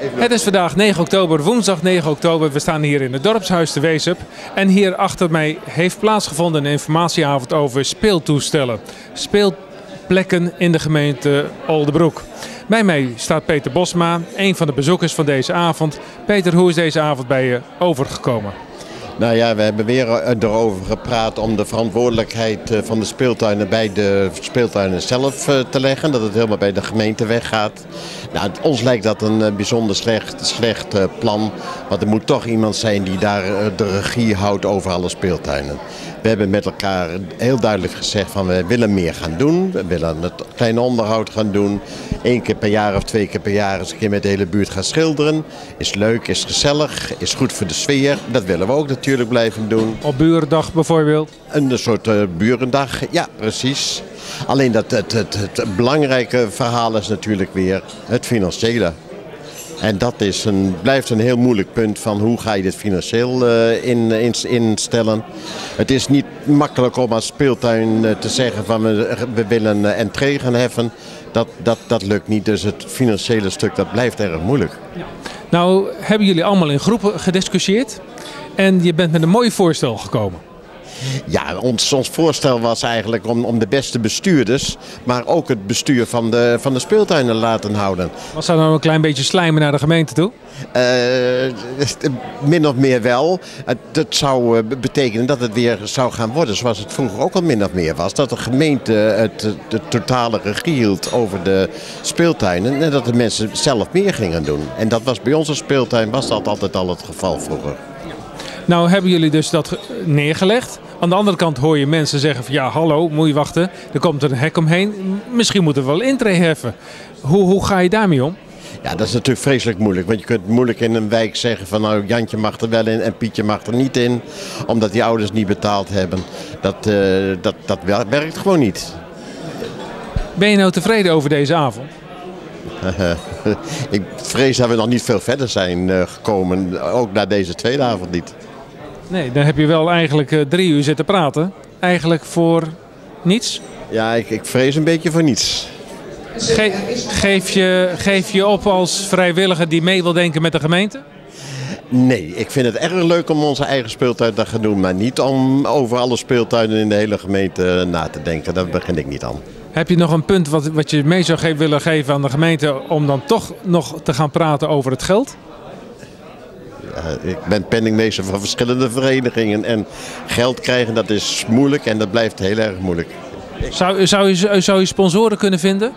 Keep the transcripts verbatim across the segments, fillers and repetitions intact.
Het is vandaag negen oktober, woensdag negen oktober. We staan hier in het dorpshuis te Weesup. En hier achter mij heeft plaatsgevonden een informatieavond over speeltoestellen. Speelplekken in de gemeente Oldebroek. Bij mij staat Peter Bosma, een van de bezoekers van deze avond. Peter, hoe is deze avond bij je overgekomen? Nou ja, we hebben weer erover gepraat om de verantwoordelijkheid van de speeltuinen bij de speeltuinen zelf te leggen. Dat het helemaal bij de gemeente weggaat. Nou, ons lijkt dat een bijzonder slecht, slecht plan. Want er moet toch iemand zijn die daar de regie houdt over alle speeltuinen. We hebben met elkaar heel duidelijk gezegd van we willen meer gaan doen. We willen het kleine onderhoud gaan doen. Eén keer per jaar of twee keer per jaar eens een keer met de hele buurt gaan schilderen. Is leuk, is gezellig, is goed voor de sfeer. Dat willen we ook natuurlijk blijven doen. Op Burendag bijvoorbeeld? Een soort uh, burendag, ja precies. Alleen dat het, het, het belangrijke verhaal is natuurlijk weer het financiële. En dat is een, blijft een heel moeilijk punt van hoe ga je dit financieel uh, in, in, instellen. Het is niet makkelijk om als speeltuin uh, te zeggen van we, we willen uh, entree gaan heffen. Dat, dat, dat lukt niet, dus het financiële stuk dat blijft erg moeilijk. Ja. Nou hebben jullie allemaal in groepen gediscussieerd en je bent met een mooi voorstel gekomen. Ja, ons, ons voorstel was eigenlijk om, om de beste bestuurders, maar ook het bestuur van de, van de speeltuinen laten houden. Was dat nou een klein beetje slijmen naar de gemeente toe? Uh, min of meer wel. Het, het zou betekenen dat het weer zou gaan worden zoals het vroeger ook al min of meer was. Dat de gemeente het, de totale regie hield over de speeltuinen en dat de mensen zelf meer gingen doen. En dat was bij onze speeltuin was dat altijd al het geval vroeger. Nou hebben jullie dus dat neergelegd. Aan de andere kant hoor je mensen zeggen van ja hallo, moet je wachten. Er komt een hek omheen. Misschien moeten we wel intree heffen. Hoe, hoe ga je daarmee om? Ja, dat is natuurlijk vreselijk moeilijk. Want je kunt moeilijk in een wijk zeggen van nou Jantje mag er wel in en Pietje mag er niet in. Omdat die ouders niet betaald hebben. Dat, uh, dat, dat werkt gewoon niet. Ben je nou tevreden over deze avond? Ik vrees dat we nog niet veel verder zijn uh, gekomen. Ook na deze tweede avond niet. Nee, dan heb je wel eigenlijk uh, drie uur zitten praten. Eigenlijk voor niets? Ja, ik, ik vrees een beetje voor niets. Ge geef, je, geef je op als vrijwilliger die mee wil denken met de gemeente? Nee, ik vind het erg leuk om onze eigen speeltuin te gaan doen. Maar niet om over alle speeltuinen in de hele gemeente na te denken. Daar begin ik niet aan. Heb je nog een punt wat, wat je mee zou ge willen geven aan de gemeente om dan toch nog te gaan praten over het geld? Ja, ik ben penningmeester van verschillende verenigingen en geld krijgen dat is moeilijk en dat blijft heel erg moeilijk. Zou, zou, je, zou je sponsoren kunnen vinden?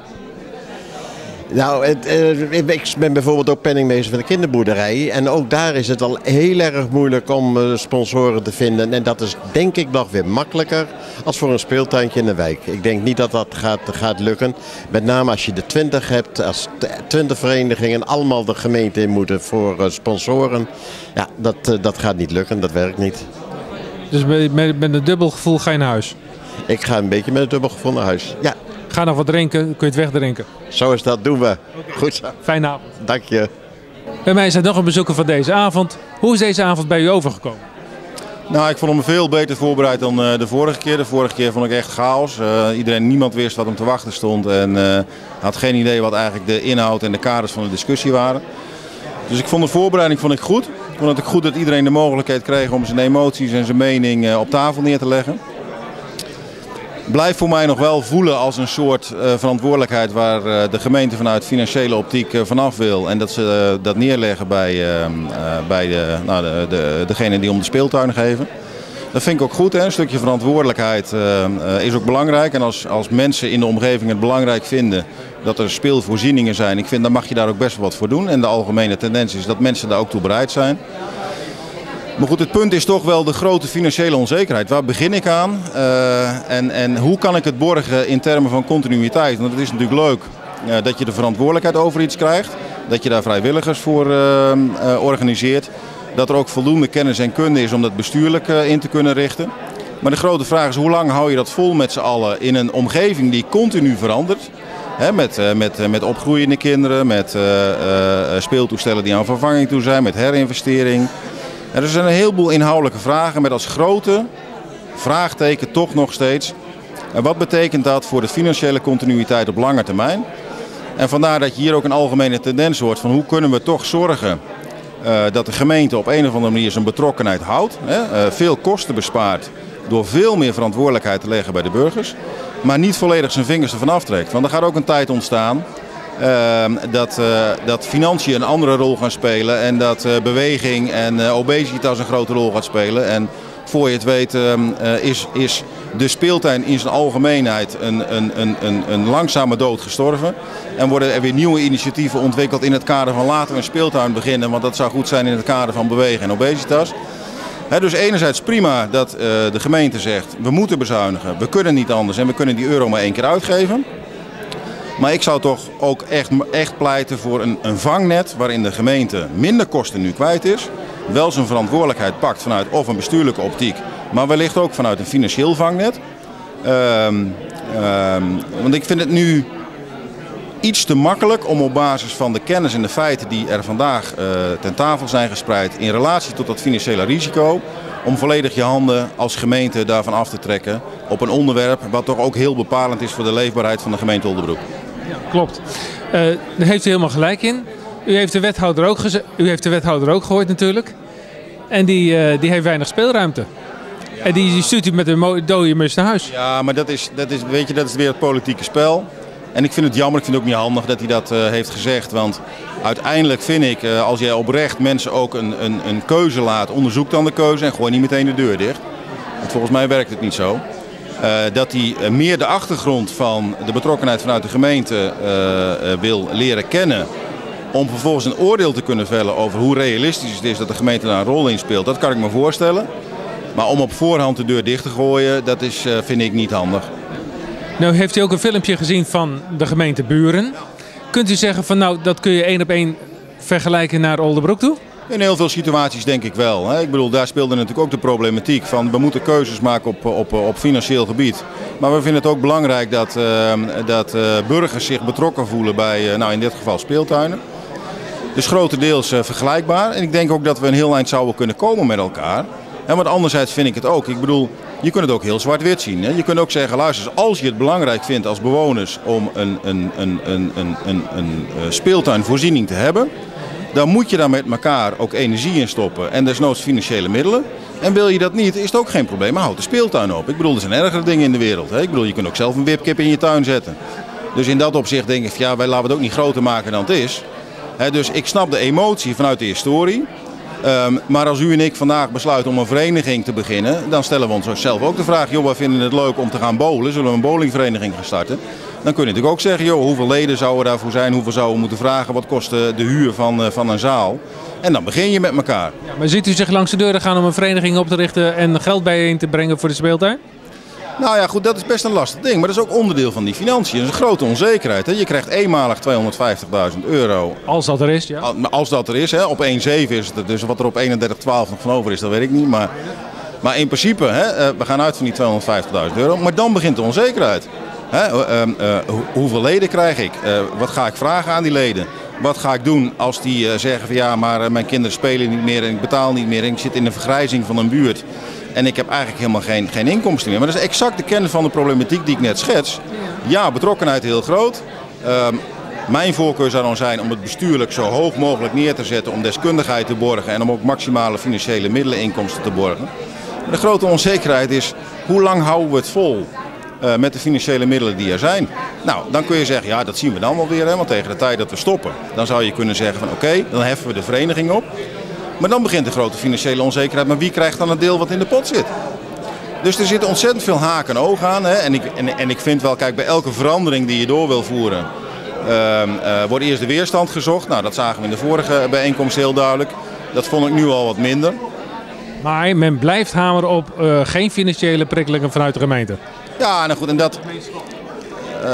Nou, het, uh, ik ben bijvoorbeeld ook penningmeester van de kinderboerderij. En ook daar is het al heel erg moeilijk om uh, sponsoren te vinden. En dat is denk ik nog weer makkelijker als voor een speeltuintje in de wijk. Ik denk niet dat dat gaat, gaat lukken. Met name als je de twintig hebt, als twintig verenigingen allemaal de gemeente in moeten voor uh, sponsoren. Ja, dat, uh, dat gaat niet lukken, dat werkt niet. Dus met, met een dubbel gevoel ga je naar huis? Ik ga een beetje met een dubbel gevoel naar huis, ja. Ga nog wat drinken, kun je het wegdrinken. Zo is dat, doen we. Okay. Goed zo. Fijne avond. Dank je. Bij mij is er nog een bezoeker van deze avond. Hoe is deze avond bij u overgekomen? Nou, ik vond hem veel beter voorbereid dan uh, de vorige keer. De vorige keer vond ik echt chaos. Uh, iedereen, niemand wist wat hem te wachten stond en uh, had geen idee wat eigenlijk de inhoud en de kaders van de discussie waren. Dus ik vond de voorbereiding vond ik goed. Ik vond het ook goed dat iedereen de mogelijkheid kreeg om zijn emoties en zijn mening uh, op tafel neer te leggen. Blijft voor mij nog wel voelen als een soort uh, verantwoordelijkheid waar uh, de gemeente vanuit financiële optiek uh, vanaf wil. En dat ze uh, dat neerleggen bij, uh, uh, bij de, nou, de, de, degene die om de speeltuin geven. Dat vind ik ook goed. Hè? Een stukje verantwoordelijkheid uh, uh, is ook belangrijk. En als, als mensen in de omgeving het belangrijk vinden dat er speelvoorzieningen zijn, ik vind, dan mag je daar ook best wel wat voor doen. En de algemene tendens is dat mensen daar ook toe bereid zijn. Maar goed, het punt is toch wel de grote financiële onzekerheid. Waar begin ik aan? Uh, en, en hoe kan ik het borgen in termen van continuïteit? Want het is natuurlijk leuk uh, dat je de verantwoordelijkheid over iets krijgt. Dat je daar vrijwilligers voor uh, uh, organiseert. Dat er ook voldoende kennis en kunde is om dat bestuurlijk uh, in te kunnen richten. Maar de grote vraag is hoe lang hou je dat vol met z'n allen in een omgeving die continu verandert. He, met, uh, met, uh, met opgroeiende kinderen, met uh, uh, speeltoestellen die aan vervanging toe zijn, met herinvestering. Er zijn een heleboel inhoudelijke vragen met als grote vraagteken toch nog steeds. En wat betekent dat voor de financiële continuïteit op lange termijn? En vandaar dat je hier ook een algemene tendens hoort van hoe kunnen we toch zorgen uh, dat de gemeente op een of andere manier zijn betrokkenheid houdt. Hè? Uh, veel kosten bespaart door veel meer verantwoordelijkheid te leggen bij de burgers. Maar niet volledig zijn vingers ervan aftrekt. Want er gaat ook een tijd ontstaan uh, dat, uh, dat financiën een andere rol gaan spelen. En dat uh, beweging en uh, obesitas een grote rol gaat spelen. En voor je het weet uh, is, is de speeltuin in zijn algemeenheid een, een, een, een, een langzame dood gestorven. En worden er weer nieuwe initiatieven ontwikkeld in het kader van laten we een speeltuin beginnen. Want dat zou goed zijn in het kader van bewegen en obesitas. He, dus enerzijds prima dat uh, de gemeente zegt we moeten bezuinigen, we kunnen niet anders en we kunnen die euro maar één keer uitgeven. Maar ik zou toch ook echt, echt pleiten voor een, een vangnet waarin de gemeente minder kosten nu kwijt is. Wel zijn verantwoordelijkheid pakt vanuit of een bestuurlijke optiek, maar wellicht ook vanuit een financieel vangnet. Um, um, want ik vind het nu iets te makkelijk om op basis van de kennis en de feiten die er vandaag uh, ten tafel zijn gespreid in relatie tot dat financiële risico, om volledig je handen als gemeente daarvan af te trekken op een onderwerp wat toch ook heel bepalend is voor de leefbaarheid van de gemeente Oldebroek. Ja, klopt. Uh, daar heeft u helemaal gelijk in. U heeft de wethouder ook, u heeft de wethouder ook gehoord natuurlijk. En die, uh, die heeft weinig speelruimte. Ja. En die stuurt u met een dode mus naar huis. Ja, maar dat is, dat is, weet je, dat is weer het politieke spel. En ik vind het jammer, ik vind het ook niet handig dat hij dat uh, heeft gezegd. Want uiteindelijk vind ik, uh, als jij oprecht mensen ook een, een, een keuze laat, onderzoek dan de keuze en gooi niet meteen de deur dicht. Want volgens mij werkt het niet zo. Uh, dat hij uh, meer de achtergrond van de betrokkenheid vanuit de gemeente uh, uh, wil leren kennen. Om vervolgens een oordeel te kunnen vellen over hoe realistisch het is dat de gemeente daar een rol in speelt. Dat kan ik me voorstellen. Maar om op voorhand de deur dicht te gooien, dat is, uh, vind ik niet handig. Nou heeft u ook een filmpje gezien van de gemeente Buren. Kunt u zeggen van nou dat kun je één op één vergelijken naar Oldebroek toe? In heel veel situaties denk ik wel. Hè. Ik bedoel, daar speelde natuurlijk ook de problematiek van we moeten keuzes maken op, op, op financieel gebied. Maar we vinden het ook belangrijk dat, uh, dat uh, burgers zich betrokken voelen bij, uh, nou in dit geval speeltuinen. Dus grotendeels uh, vergelijkbaar. En ik denk ook dat we een heel eind zouden kunnen komen met elkaar. En want anderzijds vind ik het ook. Ik bedoel, je kunt het ook heel zwart-wit zien. Hè? Je kunt ook zeggen, luister, als je het belangrijk vindt als bewoners om een, een, een, een, een, een, een speeltuinvoorziening te hebben, dan moet je daar met elkaar ook energie in stoppen en desnoods financiële middelen. En wil je dat niet, is het ook geen probleem, maar houd de speeltuin op. Ik bedoel, er zijn ergere dingen in de wereld. Hè? Ik bedoel, je kunt ook zelf een wipkip in je tuin zetten. Dus in dat opzicht denk ik, ja, wij laten het ook niet groter maken dan het is. He, dus ik snap de emotie vanuit de historie. Um, maar als u en ik vandaag besluiten om een vereniging te beginnen, dan stellen we ons zelf ook de vraag, joh, wij vinden het leuk om te gaan bowlen, zullen we een bowlingvereniging gaan starten? Dan kun je natuurlijk ook zeggen, joh, hoeveel leden zouden daarvoor zijn, hoeveel zouden we moeten vragen, wat kost de, de huur van, uh, van een zaal? En dan begin je met elkaar. Ja, maar ziet u zich langs de deuren gaan om een vereniging op te richten en geld bijeen te brengen voor de speeltuin? Nou ja, goed, dat is best een lastig ding, maar dat is ook onderdeel van die financiën. Dat is een grote onzekerheid. Hè? Je krijgt eenmalig tweehonderdvijftigduizend euro. Als dat er is, ja. Als dat er is, hè? Op één komma zeven is het, dus wat er op eenendertig komma twaalf nog van over is, dat weet ik niet. Maar, maar in principe, hè, we gaan uit van die tweehonderdvijftigduizend euro, maar dan begint de onzekerheid. Hè? Uh, uh, hoeveel leden krijg ik? Uh, wat ga ik vragen aan die leden? Wat ga ik doen als die uh, zeggen van ja, maar uh, mijn kinderen spelen niet meer en ik betaal niet meer en ik zit in de vergrijzing van een buurt. En ik heb eigenlijk helemaal geen, geen inkomsten meer. Maar dat is exact de kern van de problematiek die ik net schets. Ja, betrokkenheid heel groot. Uh, mijn voorkeur zou dan zijn om het bestuurlijk zo hoog mogelijk neer te zetten. Om deskundigheid te borgen en om ook maximale financiële middeleninkomsten te borgen. Maar de grote onzekerheid is, hoe lang houden we het vol uh, met de financiële middelen die er zijn? Nou, dan kun je zeggen, ja, dat zien we dan wel weer. Hè, want tegen de tijd dat we stoppen, dan zou je kunnen zeggen van oké, okay, dan heffen we de vereniging op. Maar dan begint de grote financiële onzekerheid. Maar wie krijgt dan het deel wat in de pot zit? Dus er zitten ontzettend veel haken en ogen aan. Hè? En, ik, en, en ik vind wel, kijk, bij elke verandering die je door wil voeren, uh, uh, wordt eerst de weerstand gezocht. Nou, dat zagen we in de vorige bijeenkomst heel duidelijk. Dat vond ik nu al wat minder. Maar men blijft hameren op uh, geen financiële prikkelingen vanuit de gemeente. Ja, nou goed, en dat... Uh,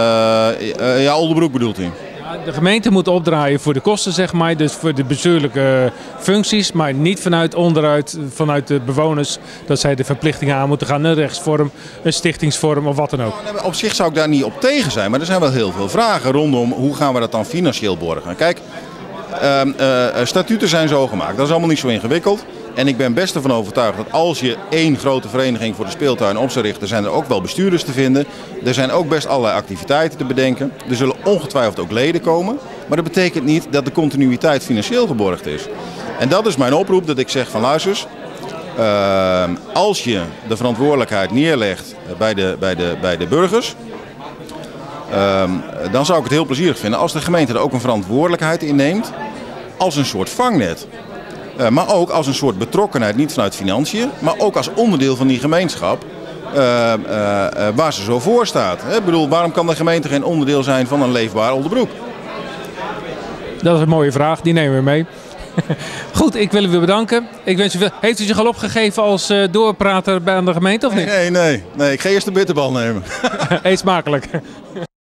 uh, ja, Oldebroek bedoelt u? De gemeente moet opdraaien voor de kosten, zeg maar, dus voor de bestuurlijke functies, maar niet vanuit onderuit, vanuit de bewoners, dat zij de verplichtingen aan moeten gaan, een rechtsvorm, een stichtingsvorm of wat dan ook. Nou, op zich zou ik daar niet op tegen zijn, maar er zijn wel heel veel vragen rondom hoe gaan we dat dan financieel borgen. Kijk, uh, uh, statuten zijn zo gemaakt, dat is allemaal niet zo ingewikkeld. En ik ben best ervan overtuigd dat als je één grote vereniging voor de speeltuin op zou richten, zijn er ook wel bestuurders te vinden. Er zijn ook best allerlei activiteiten te bedenken. Er zullen ongetwijfeld ook leden komen. Maar dat betekent niet dat de continuïteit financieel geborgd is. En dat is mijn oproep, dat ik zeg van luister eens, uh, als je de verantwoordelijkheid neerlegt bij de, bij de, bij de burgers, uh, dan zou ik het heel plezierig vinden als de gemeente er ook een verantwoordelijkheid in neemt als een soort vangnet. Uh, maar ook als een soort betrokkenheid, niet vanuit financiën, maar ook als onderdeel van die gemeenschap uh, uh, uh, waar ze zo voor staat. Ik bedoel, waarom kan de gemeente geen onderdeel zijn van een leefbaar Oldebroek? Dat is een mooie vraag, die nemen we mee. Goed, ik wil u weer bedanken. Ik wens u veel... Heeft u zich al opgegeven als uh, doorprater bij aan de gemeente of niet? Nee, nee, nee, nee. Ik ga eerst de bitterbal nemen. Eet smakelijk.